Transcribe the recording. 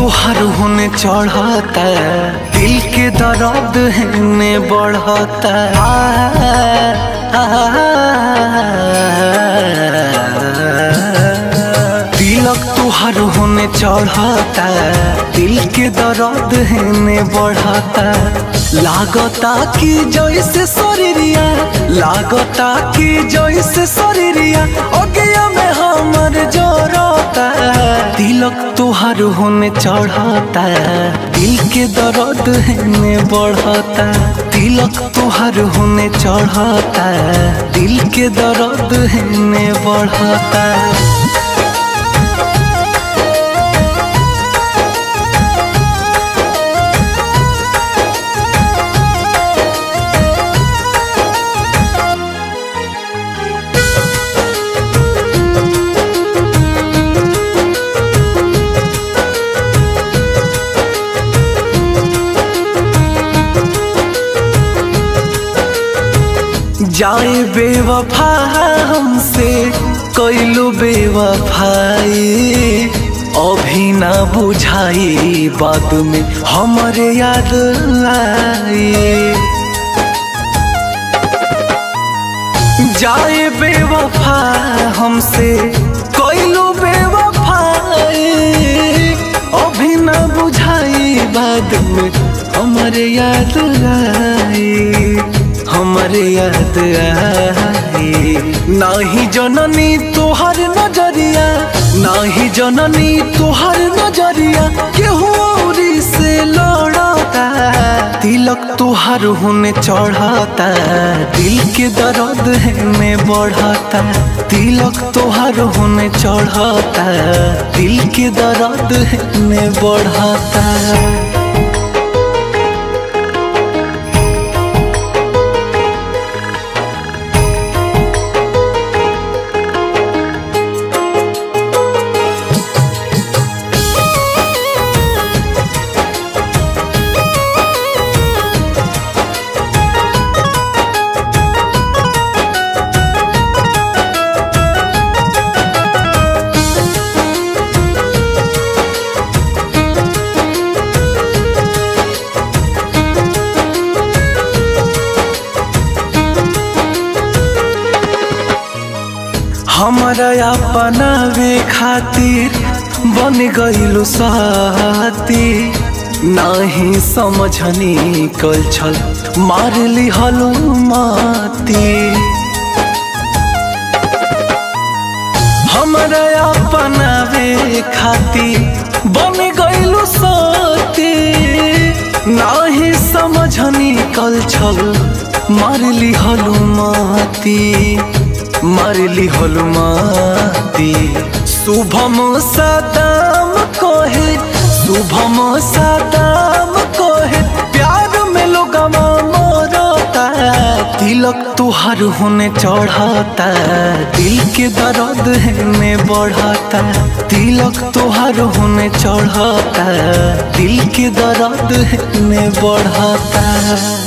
तुहार होने चढ़ता, दिल के दर्द है बढ़ता। तिलक तुहार होने चढ़ता, दिल के दर्द है बढ़ता। लागता कि जैसे शरीरिया, लागता कि जैसे शरीरिया अगिया में हमर जोड़ता। तिलक तुहार होने चढ़ता, दिल के दर्द है बढ़ता। तिलक तुहार होने चढ़ता, दिल के दर्द है बढ़ता। जाए बेवफा हमसे कैलू बेवफाई, अभी ना बुझाई बाद में हमारे याद आई। जाए बेवफा हमसे कैलू बेवफाई, अभी ना बुझाई बाद में हमारे याद आई, हमारे याद आई। नाही जननी तोहर नजरिया, नाही जननी तोहर नजरिया केहू औरी से लड़ता। तिलक तुहार होने चढ़ता, दिल के दर्द है बढ़ता। तिलक तुहार होने चढ़ता, दिल के दर्द है बढ़ता। हमारा अपनावे खातिर बन गईलू साथी, नाही समझनी कल छल मार ली हलू माती। हमारा अपनावे खातिर बन गईलू साथी, नाही समझनी कल छल मार ली हलू माती, मारली हलुमाती। शुभम सदाम कोहे, शुभम सदाम कोहे प्यार में लोगवा मोरता। तिलक तुहार होने चढ़ता, दिल के दर्द है बढ़ता। तिलक तुहार होने चढ़ता, दिल के दर्द है बढ़ता।